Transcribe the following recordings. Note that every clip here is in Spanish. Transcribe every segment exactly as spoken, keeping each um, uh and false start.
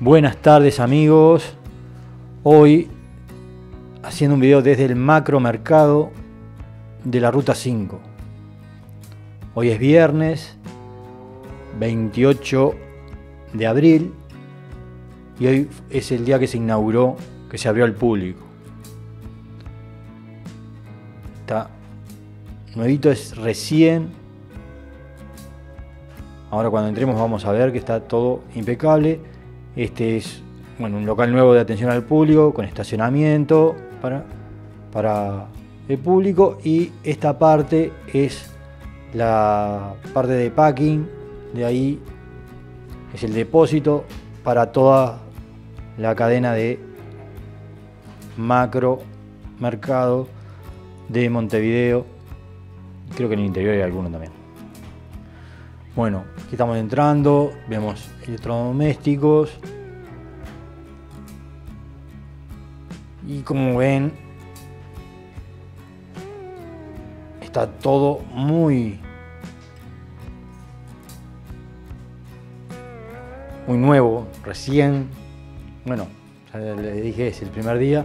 Buenas tardes amigos, hoy haciendo un video desde el macromercado de la ruta cinco. Hoy es viernes veintiocho de abril y hoy es el día que se inauguró, que se abrió al público. Está nuevito, es recién. Ahora cuando entremos vamos a ver que está todo impecable. Este es bueno, un local nuevo de atención al público con estacionamiento para, para el público, y esta parte es la parte de packing. De ahí es el depósito para toda la cadena de macro mercado de Montevideo. Creo que en el interior hay alguno también. Bueno, aquí estamos entrando, vemos electrodomésticos y como ven está todo muy muy nuevo, recién. Bueno, ya les dije, es el primer día.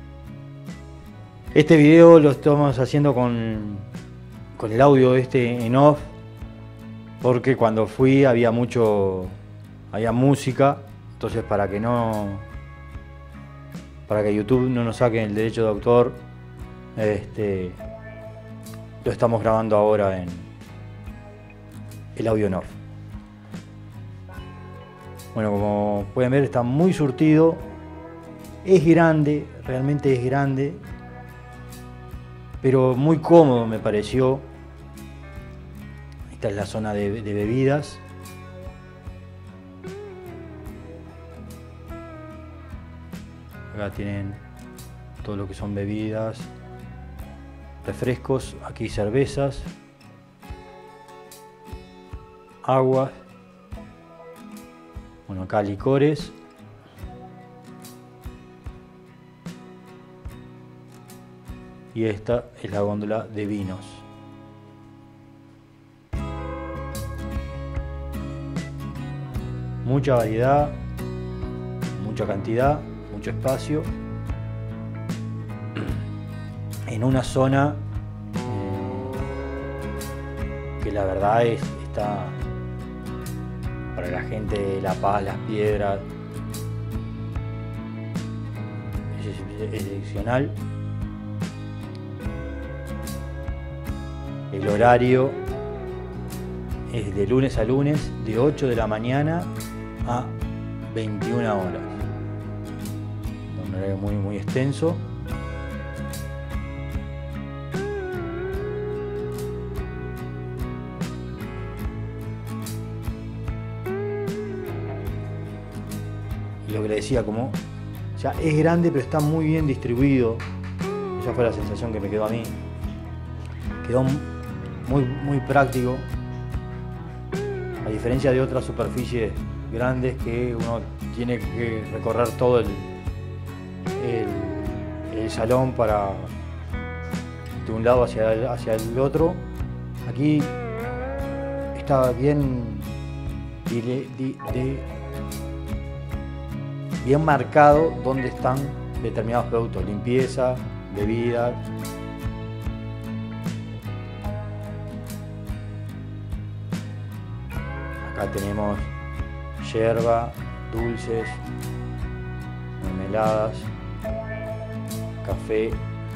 Este video lo estamos haciendo con, con el audio este en off, porque cuando fui había mucho, había música, entonces para que no, para que YouTube no nos saquen el derecho de autor, este, lo estamos grabando ahora en el audio en off. Bueno, como pueden ver está muy surtido, es grande, realmente es grande, pero muy cómodo me pareció. Esta es la zona de, de bebidas. Acá tienen todo lo que son bebidas, refrescos, aquí cervezas, aguas. Bueno, acá licores. Y esta es la góndola de vinos. Mucha variedad, mucha cantidad, mucho espacio, en una zona eh, que la verdad es, está para la gente de La Paz, Las Piedras, es excepcional. El horario es de lunes a lunes, de ocho de la mañana a veintiuna horas. Un horario muy muy extenso. Y lo que le decía, como ya es grande pero está muy bien distribuido. Esa fue la sensación que me quedó a mí. Quedó muy muy práctico, a diferencia de otras superficies grandes que uno tiene que recorrer todo el, el, el salón para de un lado hacia el, hacia el otro. Aquí está bien de, de, de, bien marcado dónde están determinados productos: limpieza, bebidas. Acá tenemos yerba, dulces, mermeladas, café.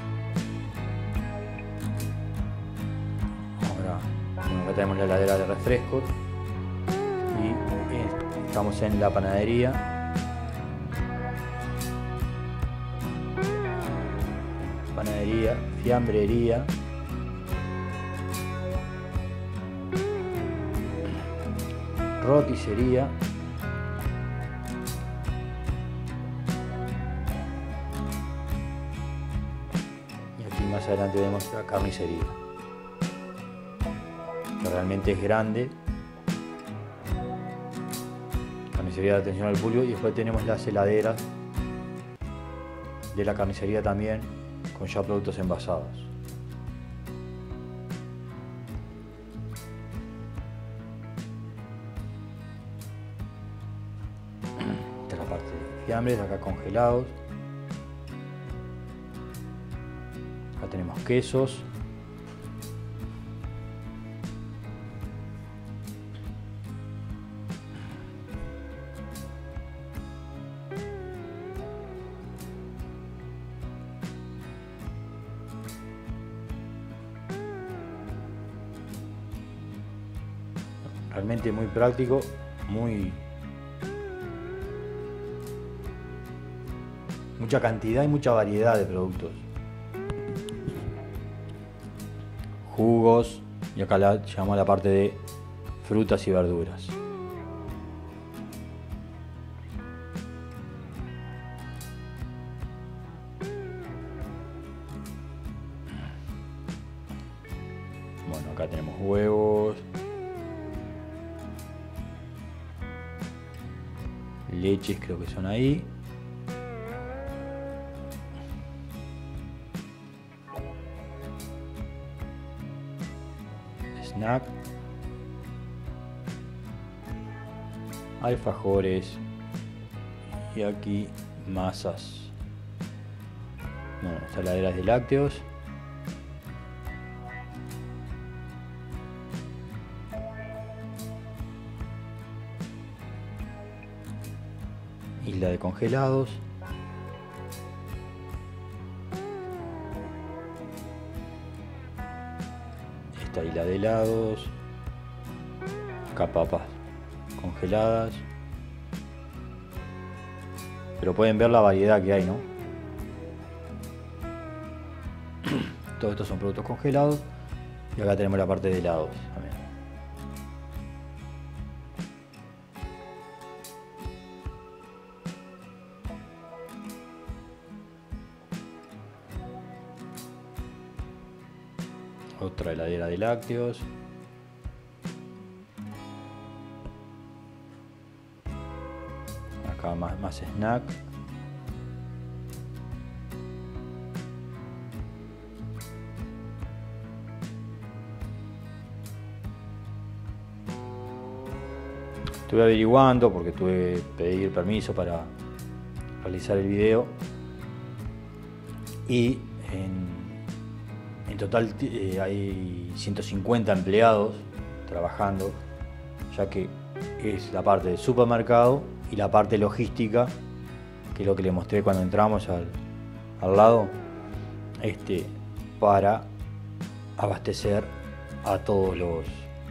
Ahora, bueno, acá tenemos la heladera de refrescos y eh, estamos en la panadería. Panadería, fiambrería. Roticería. Y aquí más adelante vemos la carnicería, que realmente es grande. Carnicería de atención al público. Y después tenemos las heladeras de la carnicería también, con ya productos envasados. fiambres acá congelados. Acá tenemos quesos. Realmente muy práctico, muy mucha cantidad y mucha variedad de productos. Jugos, y acá la, llegamos a la parte de frutas y verduras. Bueno, acá tenemos huevos, leches creo que son ahí. Snack. Alfajores. Y aquí masas. Bueno, saladeras de lácteos. Isla de congelados. Esta isla de helados. Acá papas congeladas. Pero pueden ver la variedad que hay, ¿no? Todos estos son productos congelados. Y acá tenemos la parte de helados también. Otra heladera de lácteos. Acá más, más snack. Estuve averiguando porque tuve que pedir permiso para realizar el video. Y en En total eh, hay ciento cincuenta empleados trabajando, ya que es la parte del supermercado y la parte logística, que es lo que les mostré cuando entramos al, al lado, este, para abastecer a todos los,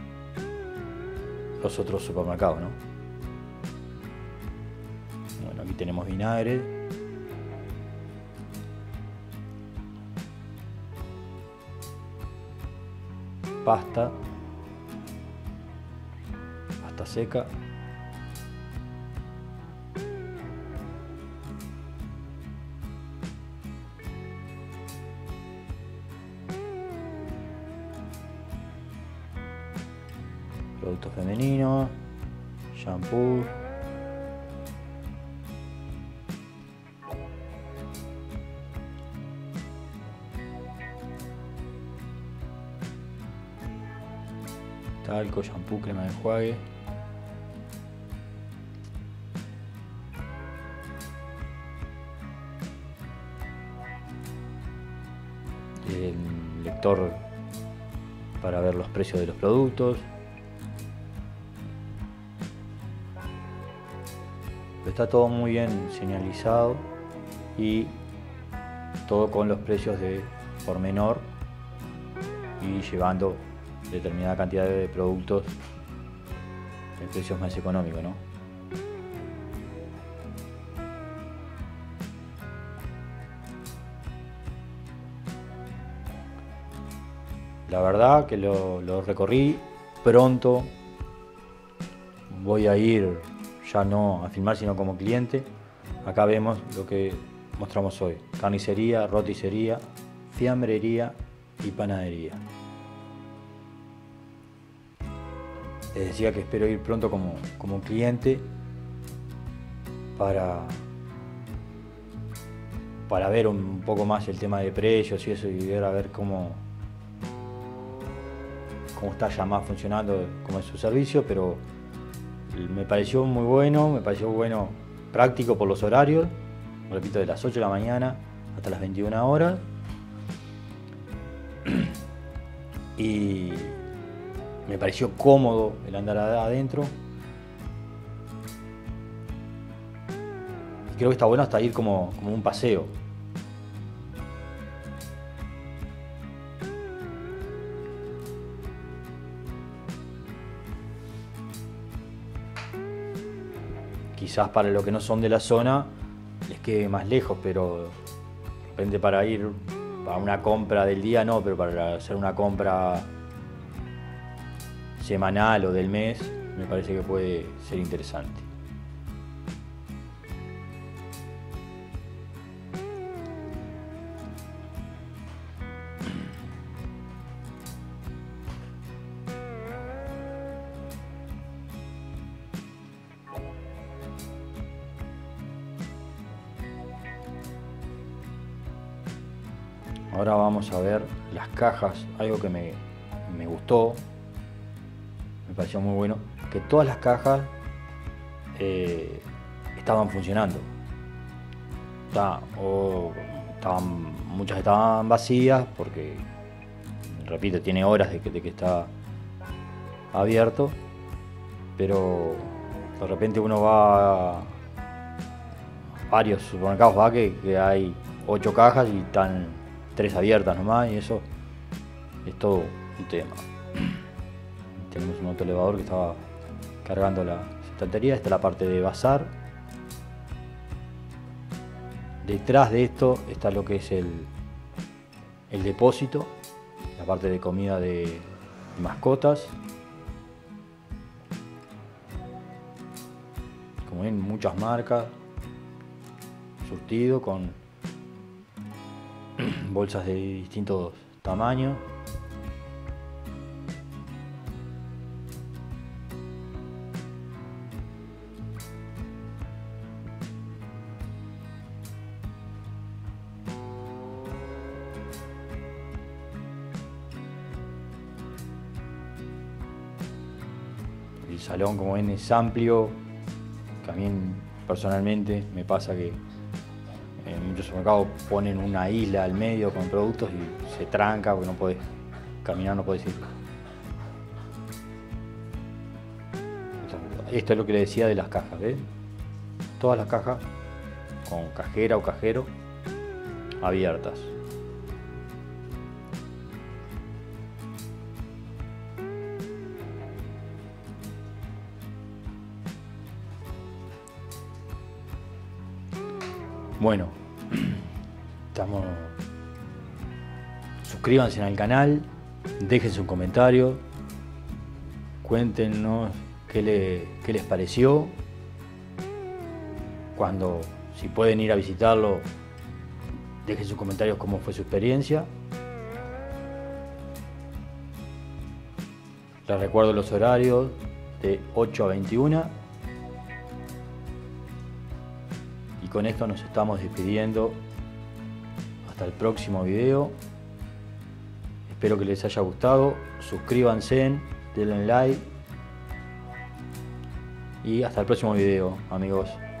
los otros supermercados, ¿no? Bueno, aquí tenemos vinagre. Pasta, pasta seca, productos femeninos, shampoo, talco, shampoo, crema de enjuague, el lector para ver los precios de los productos. Está todo muy bien señalizado y todo con los precios de por menor y llevando determinada cantidad de productos en precios más económicos, ¿no? La verdad que lo, lo recorrí pronto. Voy a ir ya no a filmar sino como cliente. Acá vemos lo que mostramos hoy: carnicería, roticería, fiambrería y panadería. Les decía que espero ir pronto como, como cliente para, para ver un poco más el tema de precios y eso, y ver a ver cómo, cómo está ya más funcionando, cómo es su servicio, pero me pareció muy bueno, me pareció bueno práctico por los horarios, repito, de las ocho de la mañana hasta las veintiuna horas. Y me pareció cómodo el andar adentro. Y creo que está bueno hasta ir como, como un paseo. Quizás para los que no son de la zona les quede más lejos, pero de repente para ir para una compra del día no, pero para hacer una compra semanal o del mes me parece que puede ser interesante. Ahora vamos a ver las cajas, algo que me, me gustó, me pareció muy bueno, que todas las cajas eh, estaban funcionando. O sea, o estaban, muchas estaban vacías porque, repito, tiene horas de que, de que está abierto, pero de repente uno va a varios supermercados, va que, que hay ocho cajas y están tres abiertas nomás, y eso es todo un tema. Tenemos un autoelevador que estaba cargando la estantería. Esta es la parte de bazar. Detrás de esto está lo que es el, el depósito, la parte de comida de, de mascotas. Como ven, muchas marcas, surtido con bolsas de distintos tamaños. El salón, como ven, es amplio. También personalmente me pasa que en muchos supermercados ponen una isla al medio con productos y se tranca porque no puedes caminar, no puedes ir. Esto es lo que le decía de las cajas, ¿ves? Todas las cajas con cajera o cajero abiertas. Bueno, estamos. Suscríbanse al canal, dejen su comentario, cuéntenos qué, le, qué les pareció. Cuando, si pueden ir a visitarlo, dejen sus comentarios cómo fue su experiencia. Les recuerdo los horarios de ocho a veintiuna. Y con esto nos estamos despidiendo. Hasta el próximo video. Espero que les haya gustado. Suscríbanse, denle like. Y hasta el próximo video, amigos.